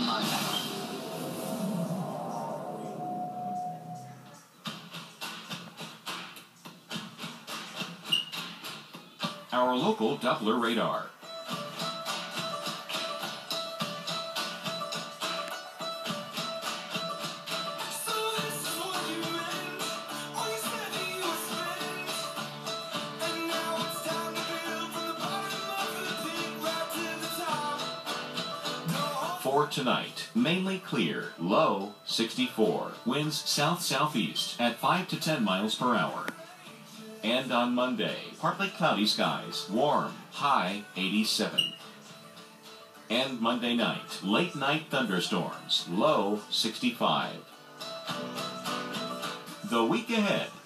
Our local Doppler radar. For tonight, mainly clear, low 64, winds south-southeast at 5 to 10 miles per hour. And on Monday, partly cloudy skies, warm, high 87. And Monday night, late night thunderstorms, low 65. The week ahead.